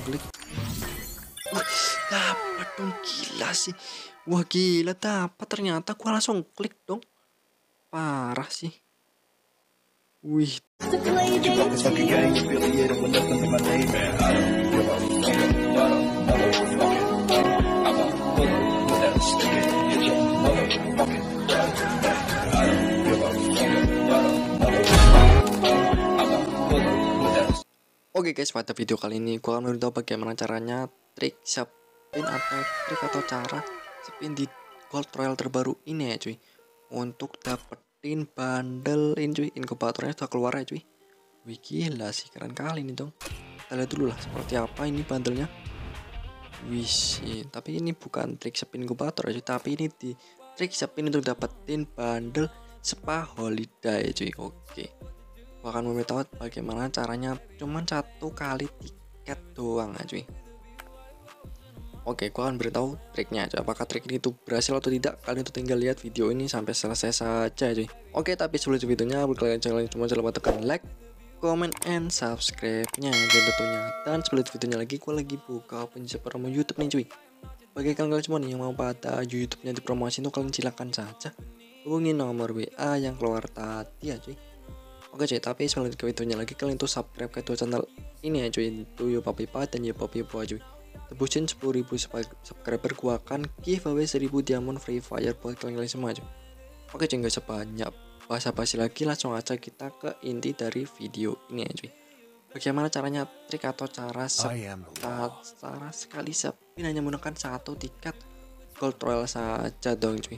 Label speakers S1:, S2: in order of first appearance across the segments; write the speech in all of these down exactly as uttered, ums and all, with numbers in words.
S1: klik. Wah, dapat dong, gila sih. Wah gila, dapat ternyata gua langsung klik dong. Parah sih. Wih. Oke guys, pada video kali ini gua akan memberitahu bagaimana caranya trik spin atau trik atau cara spin di Gold Royal terbaru ini ya cuy. Untuk dapetin bundle ini cuy, inkubatornya sudah keluar ya cuy. Wih gila sih, keren kali ini dong. Kita lihat dulu lah seperti apa ini bundlenya. Wih sih, tapi ini bukan trik spin inkubator ya cuy, tapi ini di trik spin untuk dapetin bundle spa holiday cuy. Oke, gua akan memberitahu bagaimana caranya cuman satu kali tiket doang ya cuy. Oke, gua akan beritahu triknya aja. Apakah trik ini tuh berhasil atau tidak? Kalian tuh tinggal lihat video ini sampai selesai saja cuy. Oke, tapi sebelum videonya, bagi kalian channel cuma jangan lupa tekan like, comment, and subscribe-nya dan tentunya. Dan sebelum videonya lagi, gua lagi buka penjelasan promo YouTube nih cuy. Bagi kalian semua nih yang mau pada YouTube-nya dipromosi itu, kalian silakan saja hubungi nomor W A yang keluar tadi ya cuy. Oke cuy, tapi sebelum ke videonya lagi, kalian tuh subscribe ke dua channel ini ya cuy, itu Yopapipa dan Yopapipa cuy. Tebusin sepuluh ribu subscriber, gua akan giveaway seribu diamond free fire buat kalian semua cuy. Oke cuy, gak sebanyak basa-basi lagi, langsung aja kita ke inti dari video ini ya cuy. Bagaimana caranya trik atau cara cara sekali spin hanya menggunakan satu tiket Gold Royal saja dong cuy.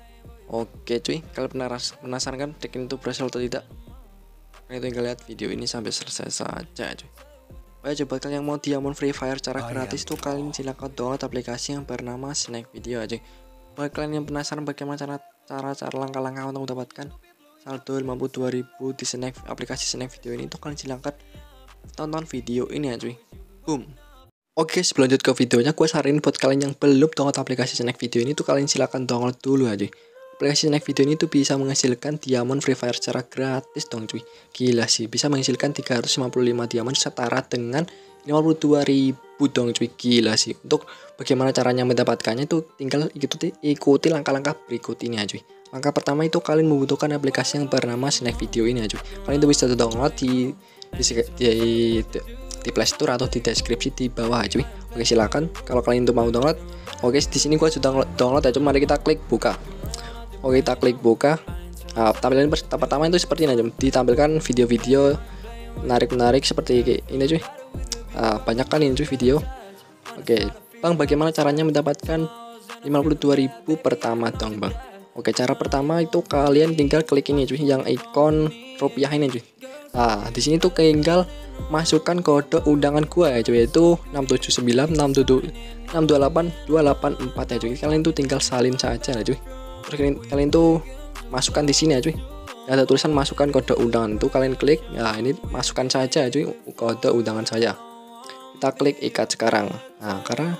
S1: Oke cuy, kalian penasaran kan trik ini tuh berhasil atau tidak? Kalian tinggal lihat video ini sampai selesai saja cuy. Baik, coba kalian yang mau diamond free fire cara gratis tuh, kalian silahkan download aplikasi yang bernama Snack Video aja. Bagi kalian yang penasaran bagaimana cara cara cara langkah-langkah untuk mendapatkan saldo lima puluh dua ribu di Snack, aplikasi Snack Video ini tuh, kalian silahkan tonton video ini ya cuy. Boom. Oke, sebelum lanjut ke videonya, gue saranin buat kalian yang belum download aplikasi Snack Video ini tuh, kalian silahkan download dulu aja. Aplikasi Snack Video ini tuh bisa menghasilkan diamond free fire secara gratis dong cuy. Gila sih, bisa menghasilkan tiga ratus lima puluh lima diamond setara dengan lima puluh dua ribu dong cuy. Gila sih. Untuk bagaimana caranya mendapatkannya itu tinggal ikuti ikuti langkah-langkah berikut ini ya cuy. Langkah pertama itu kalian membutuhkan aplikasi yang bernama Snack Video ini ya cuy. Kalian itu bisa download di di, di, di, di Play Store atau di deskripsi di bawah ya cuy. Oke, silakan kalau kalian itu mau download. Oke, di sini gua sudah download ya cuy. Mari kita klik buka. Oke, kita klik buka. Nah, tampilan pertama itu seperti ini aja. Ditampilkan video-video menarik-menarik seperti ini cuy. Nah, banyak kali ini cuy video. Oke, Bang, bagaimana caranya mendapatkan lima puluh dua ribu pertama dong Bang? Oke, cara pertama itu kalian tinggal klik ini cuy, yang ikon rupiah ini cuy. Nah, di sini tuh tinggal masukkan kode undangan gua ya cuy, yaitu enam tujuh sembilan enam tujuh enam dua delapan dua delapan empat ya cuy. Kalian tuh tinggal salin saja ya cuy. Terus kalian, kalian tuh masukkan di sini ya cuy. Ada tulisan masukkan kode undangan, tuh kalian klik. Ya, ini masukkan saja cuy kode undangan saya. Kita klik ikat sekarang. Nah, karena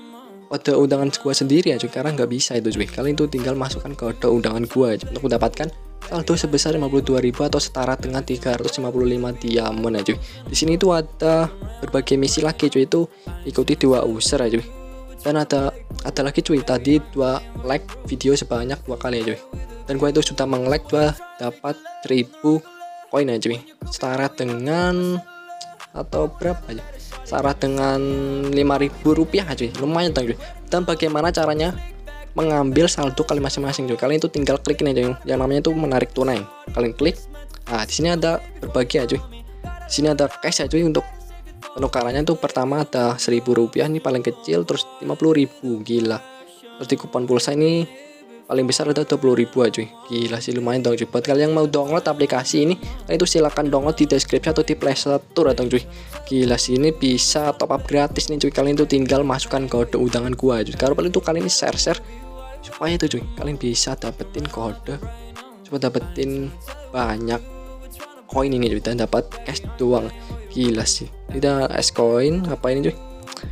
S1: kode undangan gua sendiri ya cuy, karena nggak bisa itu cuy. Kalian tuh tinggal masukkan kode undangan gua ya, untuk mendapatkan saldo sebesar lima puluh dua ribu atau setara dengan tiga ratus lima puluh lima diamond ya cuy. Di sini tuh ada berbagai misi lagi cuy, itu ikuti dua user ya cuy. Dan ada ada lagi cuy, tadi dua like video sebanyak dua kali ya cuy. Dan gua itu sudah meng-like, dua dapat seribu koin ya cuy. Setara dengan atau berapa ya? Setara dengan lima ribu rupiah cuy. Lumayan dong cuy. Dan bagaimana caranya mengambil saldo kalian masing-masing cuy? Kalian itu tinggal klik ini aja yang namanya itu menarik tunai. Kalian klik. Nah, di sini ada berbagi ya cuy. Di sini ada cash ya cuy. Untuk penukarannya tuh pertama ada seribu rupiah, ini paling kecil, terus lima puluh ribu, gila. Terus di kupon pulsa ini paling besar ada dua puluh ribu aja cuy. Gila sih, lumayan dong cuy. Buat kalian yang mau download aplikasi ini, kalian itu silahkan download di deskripsi atau di Play Store dong cuy. Gila sih, ini bisa top up gratis nih cuy. Kalian tuh tinggal masukkan kode undangan gua cuy. Kalau perlu tuh kalian ini share-share supaya itu cuy, kalian bisa dapetin kode, supaya dapetin banyak koin ini cuy, dan dapat cash doang. Gila sih, tidak es koin apa ini cuy.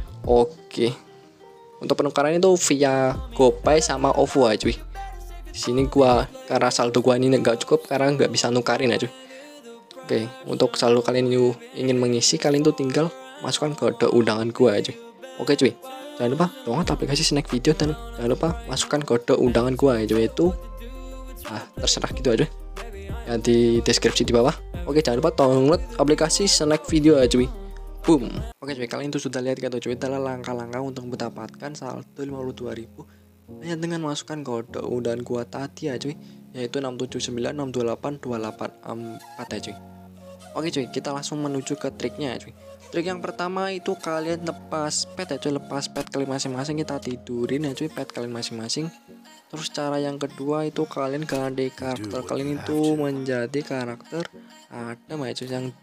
S1: Oke, untuk penukaran itu via GoPay sama OVO ya cuy. Di sini gua karena saldo gua ini nggak cukup, karena nggak bisa nukarin ya cuy. Oke, untuk saldo kalian yang ingin mengisi, kalian tuh tinggal masukkan kode undangan gua ya cuy. Oke cuy, jangan lupa download aplikasi Snack Video dan jangan lupa masukkan kode undangan gua ya cuy, itu ah terserah gitu aja yang di deskripsi di bawah. Oke, jangan lupa download aplikasi Snack Video ya cuy. Boom. Oke cuy, kalian itu sudah lihat kan cuy, adalah langkah-langkah untuk mendapatkan saldo lima puluh dua ribu hanya dengan masukkan kode undangan gua tadi ya cuy, yaitu enam tujuh sembilan enam dua delapan dua delapan empat ya cuy. Oke cuy, kita langsung menuju ke triknya ya cuy. Trik yang pertama itu kalian lepas pet ya cuy, lepas pet kalian masing-masing, kita tidurin ya cuy pet kalian masing-masing. Terus cara yang kedua itu kalian ganti karakter kalian itu menjadi karakter Adam ya cuy, yang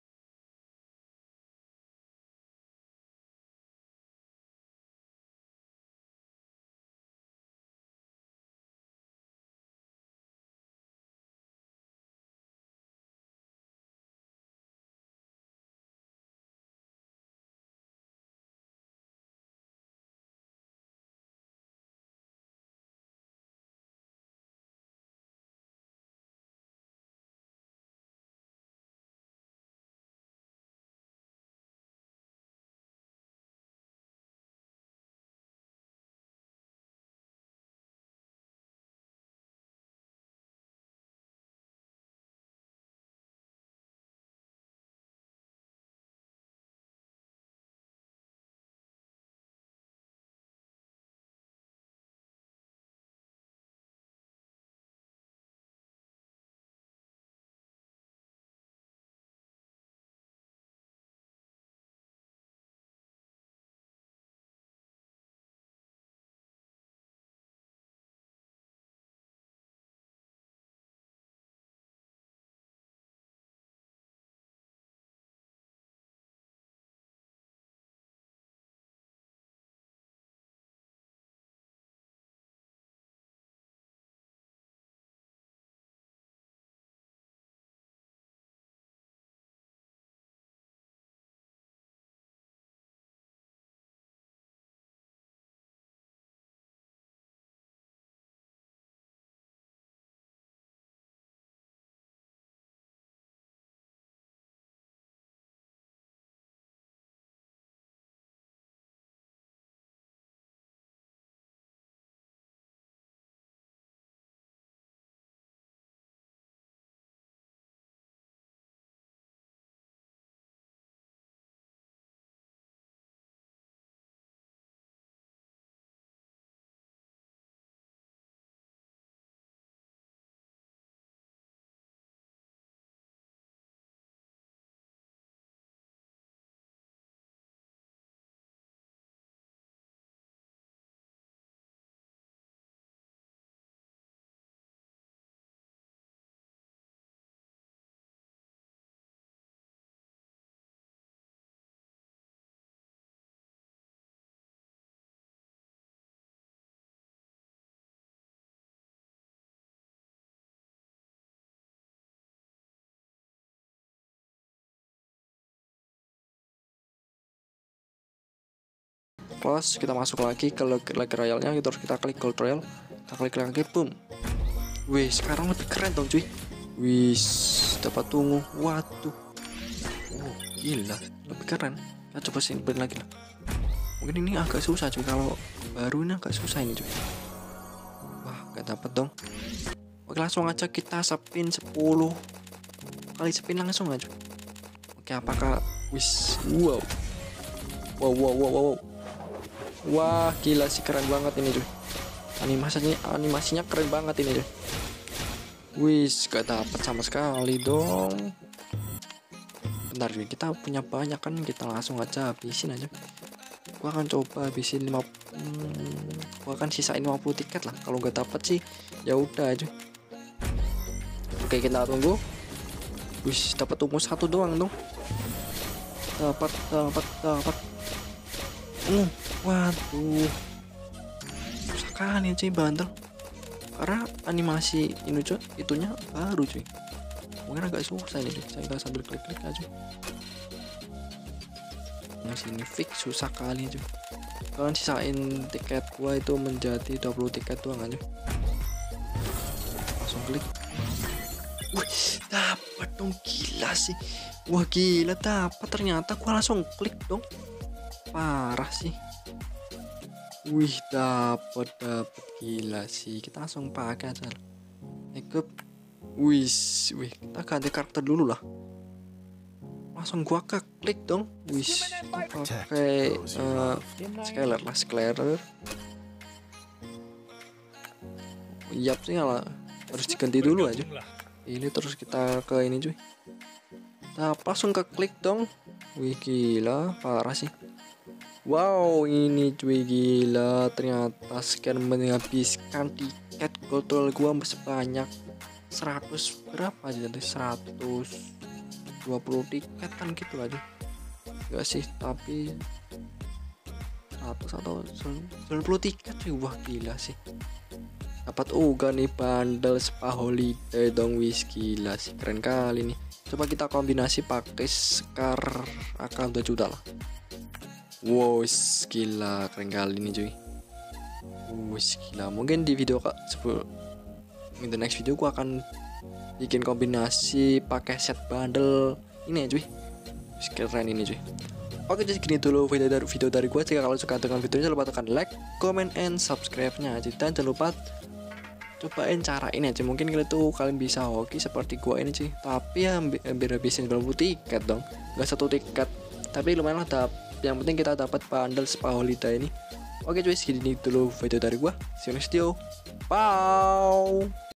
S1: close, kita masuk lagi ke lagi royalnya, terus kita klik gold royal, kita klik lagi, boom. Wih, sekarang lebih keren dong cuy. Wih, dapat tunggu, waduh, oh gila, lebih keren. Kita coba simpen lagi lah. Mungkin ini agak susah cuy, kalau baru ini agak susah ini cuy. Wah, gak dapat dong. Oke, langsung aja kita spin sepuluh kali spin langsung aja. Oke, apakah wis wow. Wow wow wow wow. Wah, gila sih, keren banget ini cuy. Animasinya animasinya keren banget ini cuy. Wis, gak dapat sama sekali dong. Bentar cuy, kita punya banyak kan, kita langsung aja habisin aja. Gua akan coba habisin lima hmm, gua akan sisain lima puluh tiket lah. Kalau nggak dapat sih ya udah aja. Oke, kita tunggu. Wis, dapat tunggu satu doang dong. Dapat dapat dapat. Hmm, waduh. Susah kali cuy, bandel. Karena animasi ini cuy, itunya baru cuy. Mungkin agak susah ini cuy. Kita sambil klik-klik aja. Masih ini fix susah kali cuy. Kalian sisain tiket gua itu menjadi dua puluh tiket doang aja. Langsung klik. Wih, dapat dong, gila sih. Wah gila, dapat ternyata. Gua langsung klik dong. Parah sih. Wih, dapat dapat gila sih. Kita langsung pakai aja. Makeup. Wih, wih, kita ganti karakter dulu lah. Langsung gua ke klik dong. Wih, pakai uh, scaler lah, scaler. Yap sih lah. Harus diganti dulu aja. Ini terus kita ke ini cuy. Nah, langsung ke klik dong. Wih gila, parah sih. Wow, ini cuy gila. Ternyata scan menghabiskan tiket kontrol gua sebanyak seratus berapa aja tadi? seratus dua puluh tiket kan gitu aja. Enggak sih, tapi seratus atau sembilan puluh tiket cuy. Wah gila sih. Dapat uga nih bundle spa holiday dong. Wis gila sih, keren kali nih. Coba kita kombinasi pakai Scar akan dua juta lah. Wow, gila keren kali nih cuy. Wis gila. Mungkin di video kak sebelum in the next video gua akan bikin kombinasi pakai set bundle ini ya cuy. Wis keren ini cuy. Oke, jadi gini dulu video dari video dari gua. Jika kalian suka dengan videonya, jangan lupa tekan like, comment, and subscribe-nya. Dan jangan lupa cobain cara ini aja, mungkin kalian tuh kalian bisa hoki seperti gua ini sih, tapi ya biar habisin sembilan puluh tiket dong, nggak satu tiket, tapi lumayan lah. Yang penting kita dapat bundle spa holiday ini. Oke cuy, segini dulu video dari gua. See you next video. Bye.